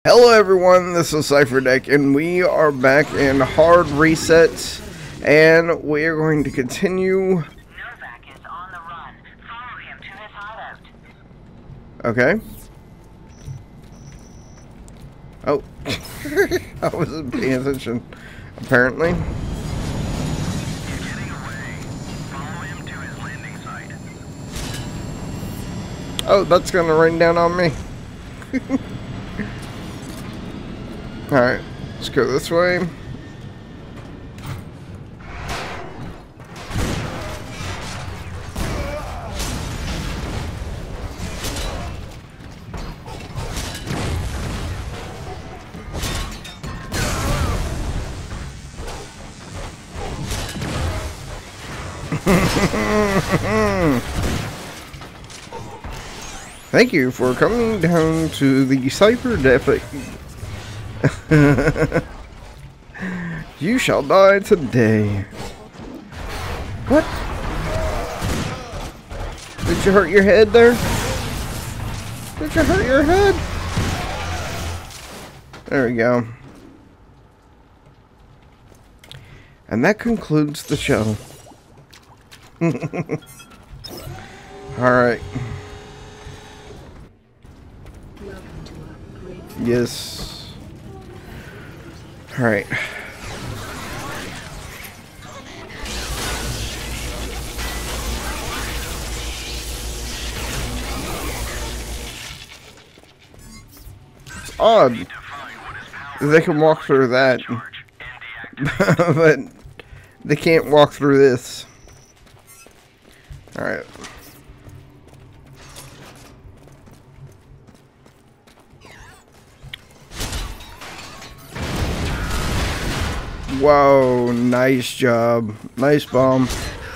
Hello everyone, this is Cipher and we are back in hard reset, and we are going to continue. Novak is on the run. Follow him to his hideout. Okay. Oh, I wasn't paying attention, apparently. He's getting away. Follow him to his landing site. Oh, that's gonna rain down on me. Alright, let's go this way. Thank you for coming down to the Cipher Depot. You shall die today. What? Did you hurt your head there? Did you hurt your head? There we go. And that concludes the show. Alright. Yes. Alright. It's odd. They can walk through that. But they can't walk through this. Alright. Whoa, nice job. Nice bomb.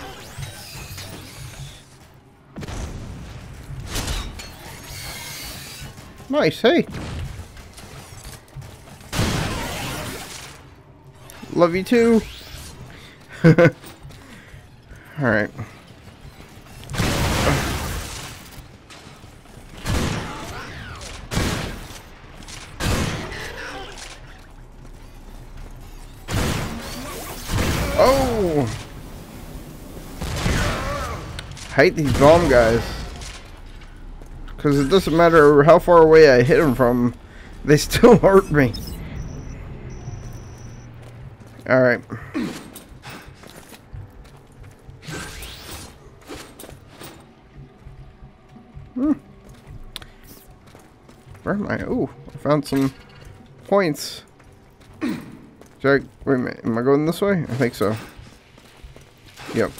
Nice, hey. Love you too. Alright. Oh! I hate these bomb guys. Because it doesn't matter how far away I hit them from, they still hurt me. Alright. Where am I? Ooh, I found some points. Wait a minute, am I going this way? I think so. Yep.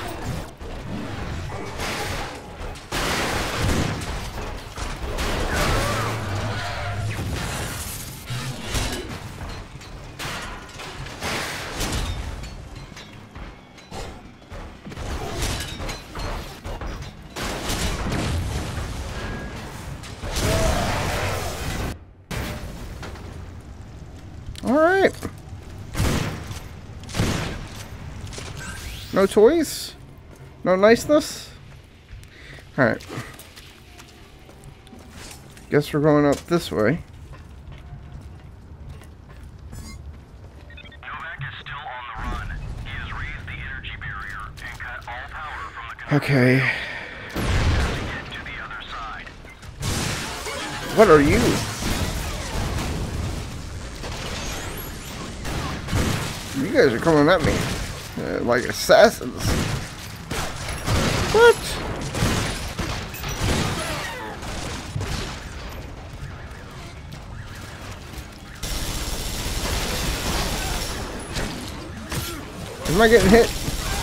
Alright. No toys? No niceness? Alright. Guess we're going up this way. Novak is still on the run. He has raised the energy barrier and cut all power from the control Okay. to get to the other side. What are you? You guys are coming at me like assassins. What? Am I getting hit?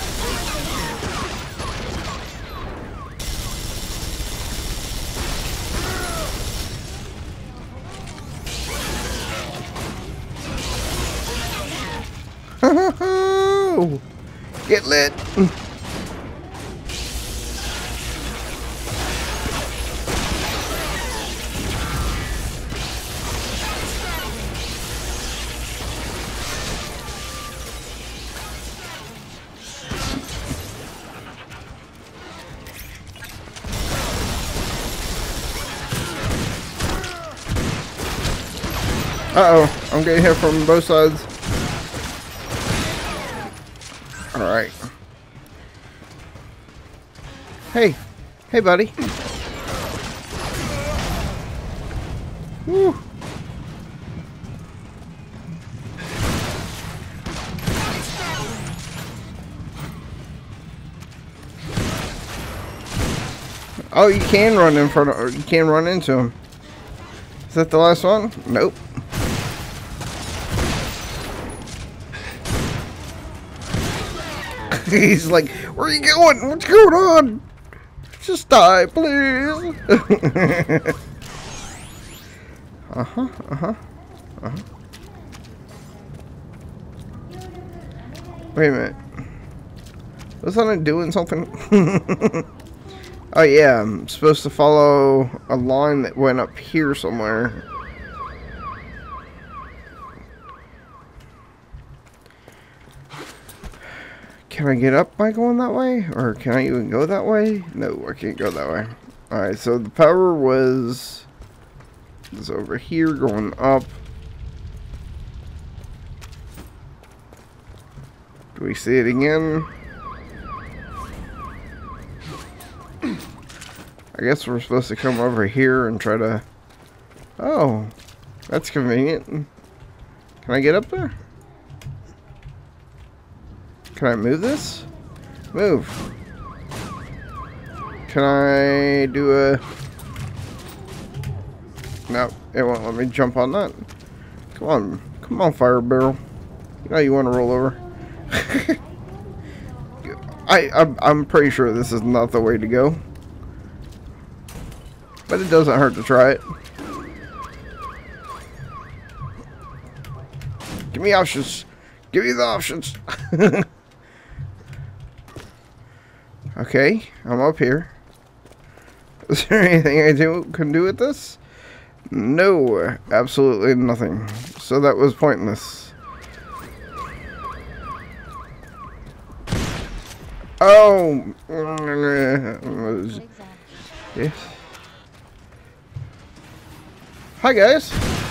Get lit. Uh-oh, I'm getting hit from both sides. Alright. Hey. Hey, buddy. Woo. Oh, you can run in front of, or you can run into him. Is that the last one? Nope. He's like, where are you going? What's going on? Just die, please. Wait a minute. Wasn't I doing something? Oh yeah, I'm supposed to follow a line that went up here somewhere. Can I get up by going that way? Or can I even go that way? No, I can't go that way. Alright, so the power was over here going up. Do we see it again? I guess we're supposed to come over here and try to... Oh, that's convenient. Can I get up there? Can I move this? Move. Can I do a... No, it won't let me jump on that. Come on, fire barrel. You know you want to roll over. I'm pretty sure this is not the way to go. But it doesn't hurt to try it. Give me options. Give me the options. Okay, I'm up here. Is there anything I can do with this? No, absolutely nothing. So that was pointless. Oh! Yes. Hi guys!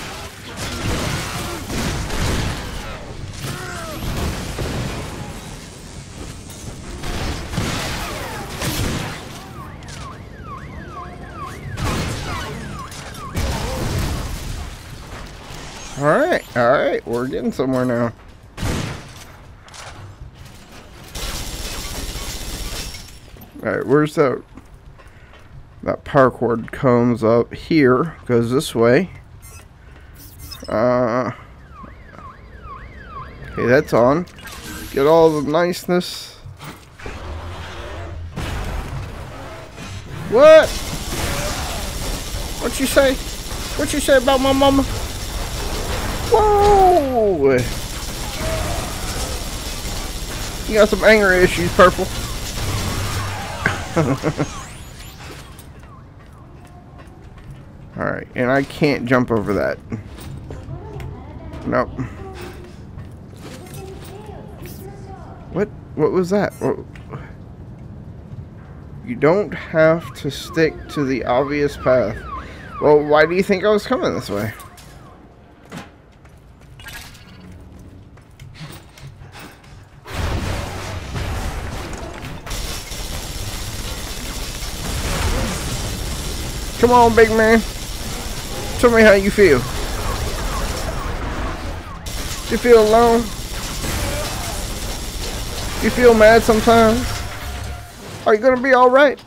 Alright, we're getting somewhere now. Alright, where's that? That power cord comes up here, goes this way. Okay, that's on. Get all the niceness. What? What you say? What you say about my mama? Whoa! You got some anger issues, Purple. Alright, and I can't jump over that. Nope. What was that? You don't have to stick to the obvious path. Well, why do you think I was coming this way? Come on, big man. Tell me how you feel. You feel alone? You feel mad sometimes? Are you gonna be alright?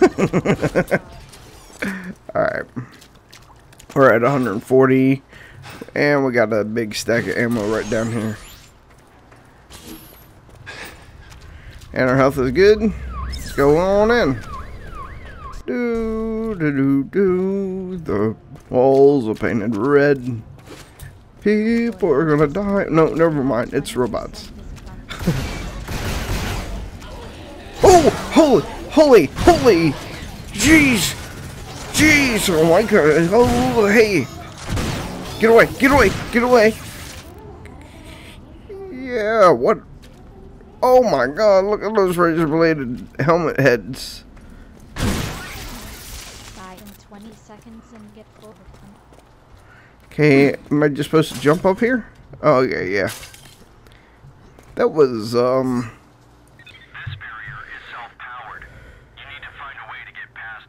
Alright. We're at 140. And we got a big stack of ammo right down here. And our health is good. Let's go on in. The walls are painted red. People are gonna die. No, never mind. It's robots. Oh, holy! Jeez! Oh my god! Oh, hey! Get away! Yeah, what? Oh my god! Look at those razor-bladed helmet heads. 20 seconds and get forward. Okay, am I just supposed to jump up here? Oh, okay, yeah. That was, This barrier is self-powered. You need to find a way to get past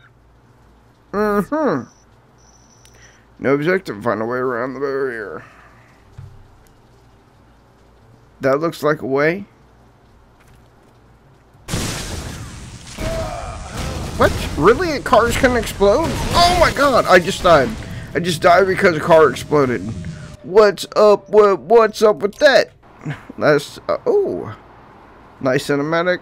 it. No objective, find a way around the barrier. That looks like a way. What? Really? Cars can explode? Oh my god, I just died. I just died because a car exploded. What's up? What's up with that? That's oh, nice cinematic.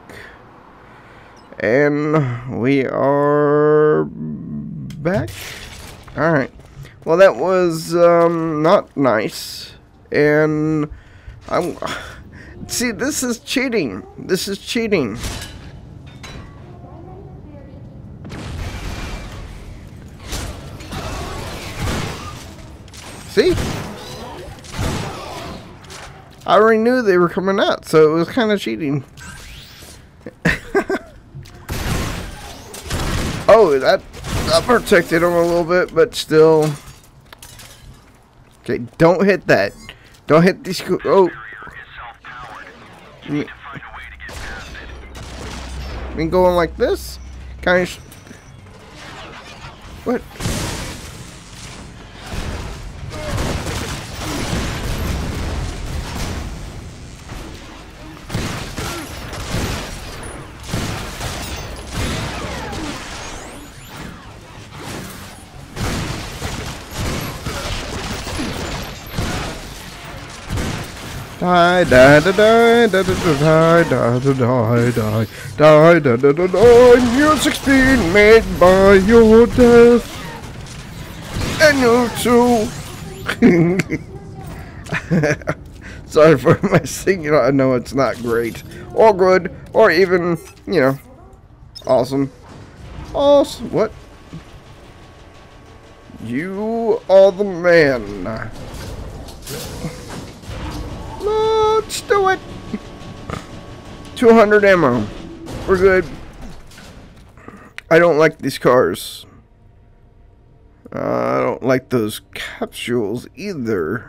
And we are back. All right. Well, that was not nice. And I'm see. This is cheating. This is cheating. See? I already knew they were coming out, so it was kind of cheating. Oh, that protected them a little bit, but still. Okay, don't hit that. Don't hit these. Oh. I mean, going like this? Kind of. What? Die, die, die, die, die, die, die, die, die, die, die, die, die, die, music's being made by your death, and you too. Sorry for my singing. I know it's not great, or good, or even, you know, awesome. Awesome. What? You are the man. Let's do it. 200 ammo. We're good. I don't like these cars. I don't like those capsules either.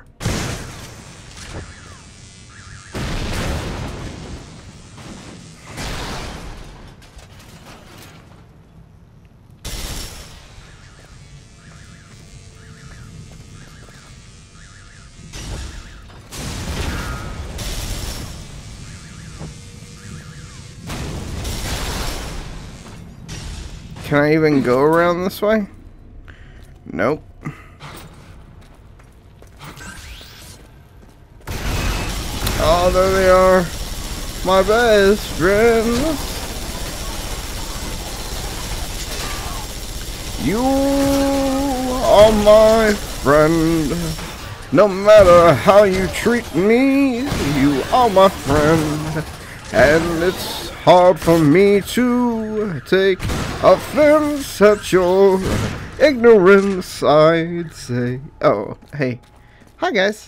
Can I even go around this way? Nope. Oh, there they are. My best friends. You are my friend. No matter how you treat me, you are my friend. And it's hard for me to take offense at your ignorance, I'd say. Oh, hey. Hi, guys.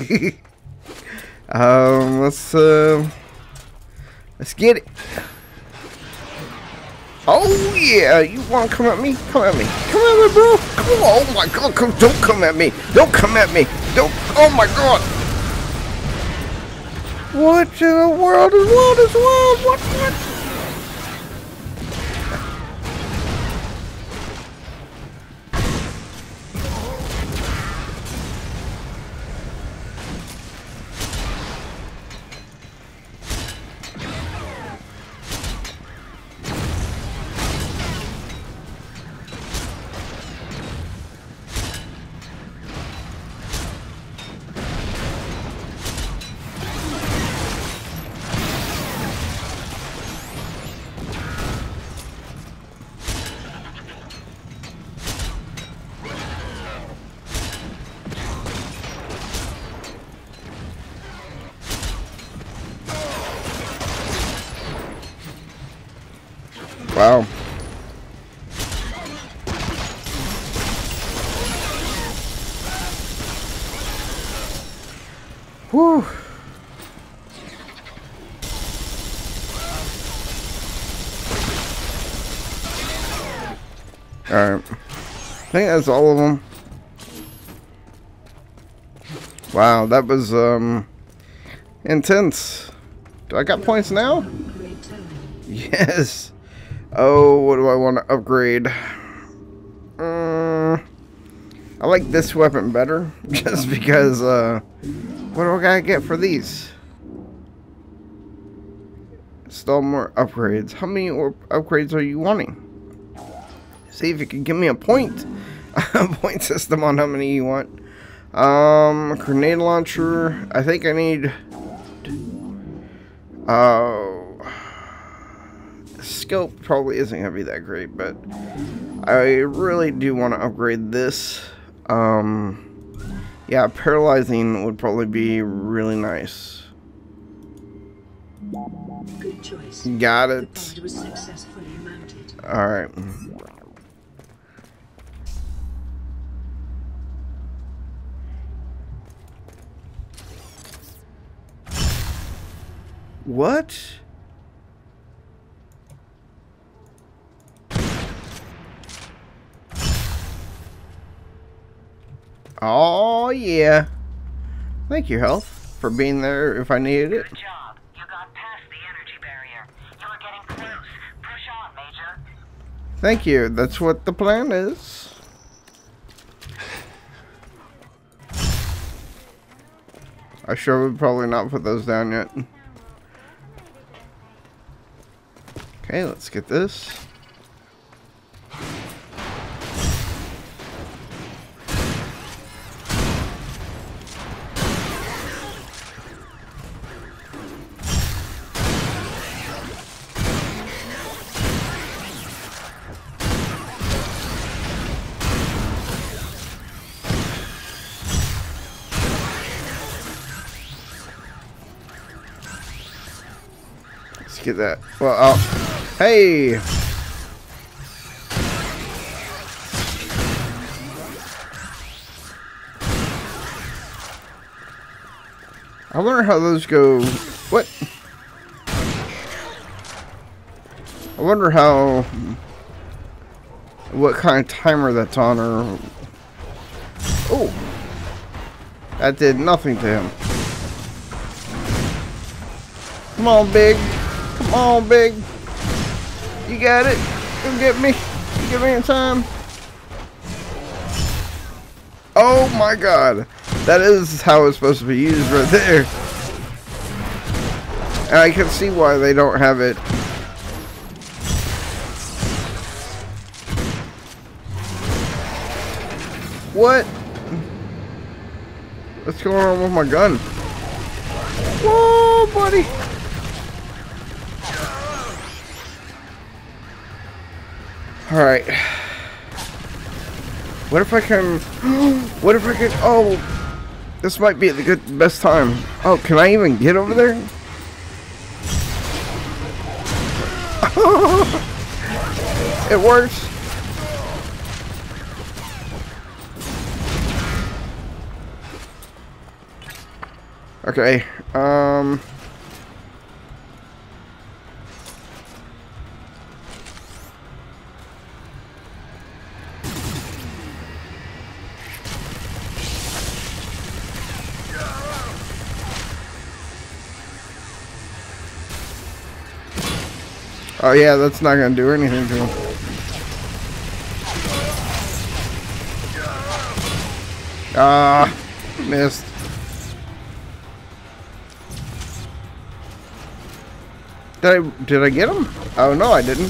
Let's get it. Oh, yeah. You want to come at me? Come at me. Come at me, bro. Come on. Oh, my God. Don't come at me. Don't come at me. Don't. Oh, my God. What in the world is world? What? Wow. Whew. Alright. I think that's all of them. Wow, that was intense. Do I got points now? Yes. Oh, what do I want to upgrade? I like this weapon better, just because, what do I gotta get for these? Install more upgrades. How many upgrades are you wanting? See if you can give me a point. A point system on how many you want. Grenade launcher. I think I need... Scope probably isn't gonna be that great, but I really do want to upgrade this. Yeah, paralyzing would probably be really nice. Good choice. Got it. The pod was successfully mounted. All right. What? Oh, yeah. Thank you, Health, for being there if I needed it. Good job. You got past the energy barrier. You are getting close. Push on, Major. Thank you. That's what the plan is. I sure would probably not put those down yet. Okay, let's get this. Let's get that. Well, hey! I wonder how those go. What? I wonder how. What kind of timer that's on, or. Oh! That did nothing to him. Come on, Big. Come on, Big. You got it. Come get me. Give me in time. Oh my god. That is how it's supposed to be used right there. And I can see why they don't have it. What? What's going on with my gun? Whoa, buddy. Alright. What if I can... What if I can... Oh! This might be the best time. Oh, can I even get over there? It works. Okay. Oh yeah, that's not gonna do anything to him. Ah, missed. Did I get him? Oh no, I didn't.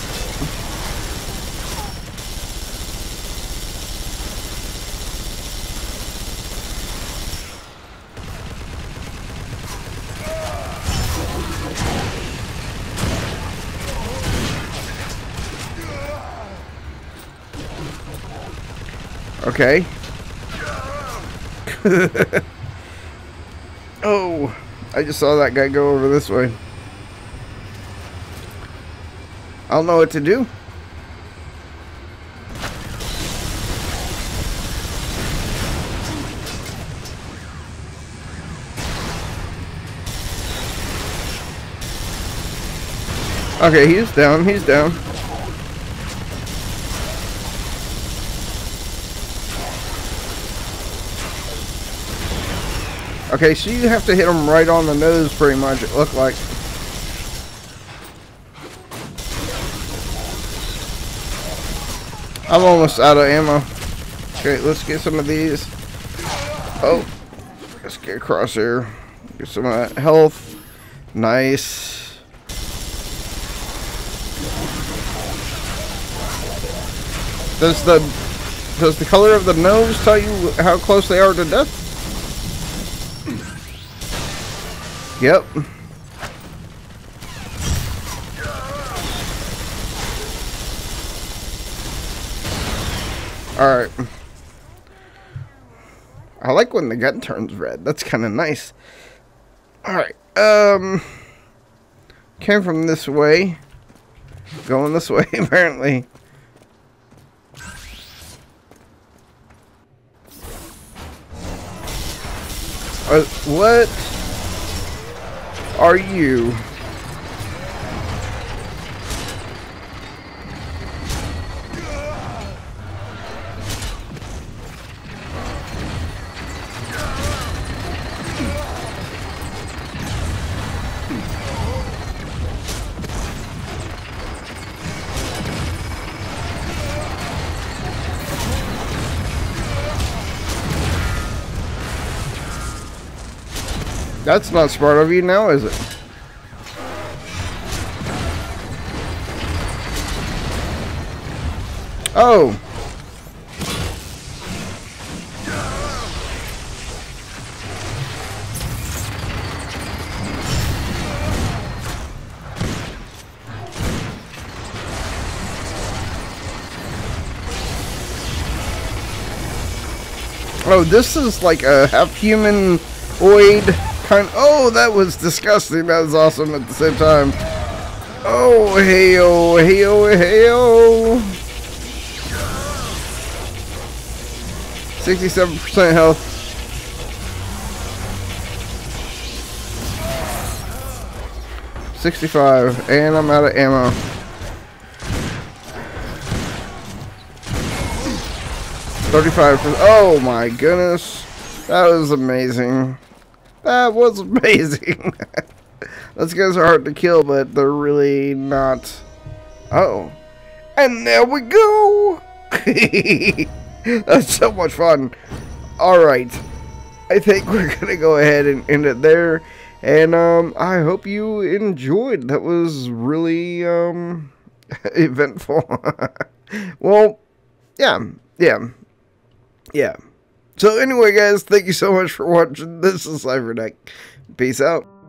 Okay. Oh, I just saw that guy go over this way. I don't know what to do. Okay, he's down, he's down. Okay, so you have to hit them right on the nose, pretty much, it looked like. I'm almost out of ammo. Okay, let's get some of these. Oh, let's get across here. Get some of that health. Nice. Does the color of the nose tell you how close they are to death? Yep. Alright. I like when the gun turns red. That's kind of nice. Alright. Came from this way. Going this way, apparently. What are you? That's not smart of you now, is it? Oh. Oh, this is like a half humanoid kind. Oh, that was disgusting. That was awesome at the same time. Oh, hey-oh, hey-oh, hey-oh. 67% health. $65, and I'm out of ammo. $35. Oh my goodness, that was amazing. That was amazing. Those guys are hard to kill, but they're really not. Oh, and there we go. That's so much fun. Alright, I think we're gonna go ahead and end it there. And I hope you enjoyed. That was really eventful. Well, yeah. So anyway, guys, thank you so much for watching. This is Cipher. Peace out.